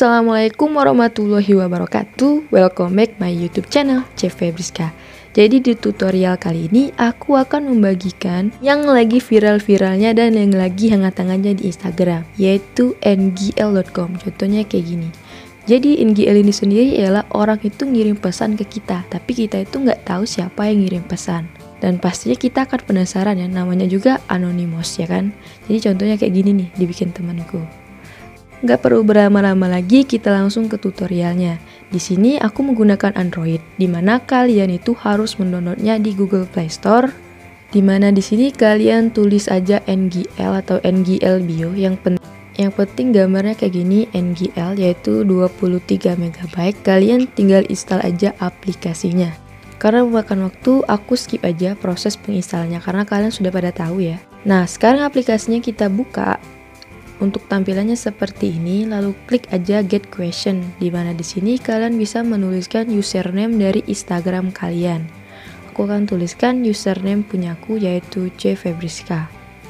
Assalamualaikum warahmatullahi wabarakatuh. Welcome back my YouTube channel C Febriska. Jadi di tutorial kali ini aku akan membagikan yang lagi viral-viralnya dan yang lagi hangat-hangatnya di Instagram, yaitu ngl.com. Contohnya kayak gini. Jadi NGL ini sendiri ialah orang itu ngirim pesan ke kita, tapi kita itu nggak tahu siapa yang ngirim pesan. Dan pastinya kita akan penasaran ya, namanya juga anonymous ya kan. Jadi contohnya kayak gini nih, dibikin temanku. Nggak perlu berlama-lama lagi, kita langsung ke tutorialnya. Di sini aku menggunakan Android, dimana kalian itu harus mendownloadnya di Google Play Store. Dimana di sini kalian tulis aja NGL atau NGL Bio. Yang penting gambarnya kayak gini, NGL, yaitu 23 MB. Kalian tinggal install aja aplikasinya. Karena memakan waktu, aku skip aja proses penginstalnya karena kalian sudah pada tahu ya. Nah, sekarang aplikasinya kita buka. Untuk tampilannya seperti ini, lalu klik aja Get Question, di mana di sini kalian bisa menuliskan username dari Instagram kalian. Aku akan tuliskan username punyaku, yaitu C Febriska.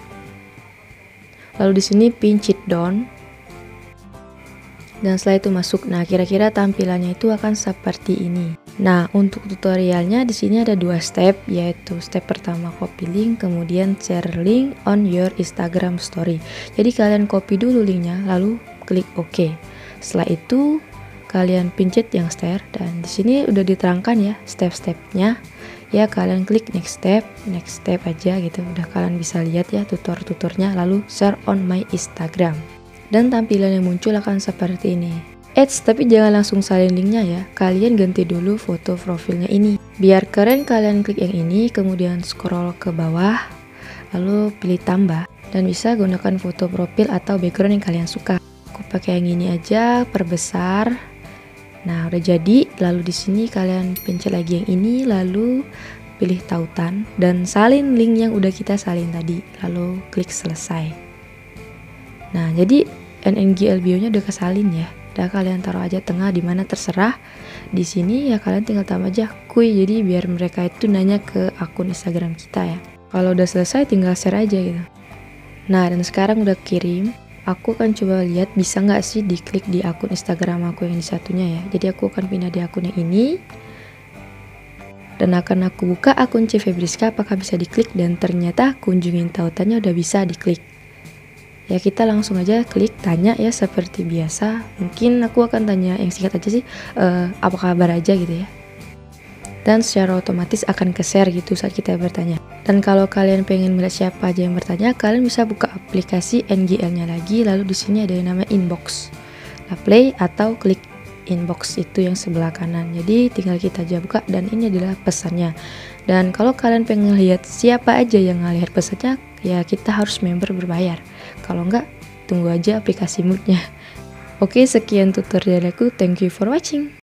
Lalu di sini pinch it down. Dan setelah itu masuk. Nah, kira-kira tampilannya itu akan seperti ini. Nah, untuk tutorialnya di sini ada 2 step, yaitu step pertama copy link, kemudian share link on your Instagram story. Jadi kalian copy dulu linknya, lalu klik OK. Setelah itu kalian pencet yang share, dan di sini udah diterangkan ya step-stepnya. Ya, kalian klik next step aja gitu. Udah kalian bisa lihat ya tutor-tutornya, lalu share on my Instagram. Dan tampilan yang muncul akan seperti ini. Tapi jangan langsung salin linknya ya, kalian ganti dulu foto profilnya ini. Biar keren, kalian klik yang ini, kemudian scroll ke bawah, lalu pilih tambah, dan bisa gunakan foto profil atau background yang kalian suka. Aku pakai yang ini aja, perbesar. Nah, udah jadi. Lalu di sini kalian pencet lagi yang ini, lalu pilih tautan dan salin link yang udah kita salin tadi, lalu klik selesai. Nah, jadi NGL bio-nya udah kesalin ya. Udah kalian taruh aja tengah, dimana terserah. Di sini ya kalian tinggal tambah aja kuy, jadi biar mereka itu nanya ke akun Instagram kita ya. Kalau udah selesai tinggal share aja gitu. Nah, dan sekarang udah kirim. Aku akan coba lihat bisa nggak sih diklik di akun Instagram aku yang di satunya ya. Jadi aku akan pindah di akun yang ini. Dan akan aku buka akun C Febriska, apakah bisa diklik, dan ternyata kunjungin tautannya udah bisa diklik. Ya, kita langsung aja klik tanya ya seperti biasa. Mungkin aku akan tanya yang singkat aja sih, apa kabar aja gitu ya. Dan secara otomatis akan ke-share gitu saat kita bertanya. Dan kalau kalian pengen melihat siapa aja yang bertanya, kalian bisa buka aplikasi NGL-nya lagi, lalu di sini ada yang namanya inbox. Nah, play atau klik inbox itu yang sebelah kanan. Jadi tinggal kita aja buka, dan ini adalah pesannya. Dan kalau kalian pengen lihat siapa aja yang ngelihat pesannya, ya kita harus member berbayar. Kalau enggak, tunggu aja aplikasi moodnya. Oke, sekian tutorial aku. Thank you for watching.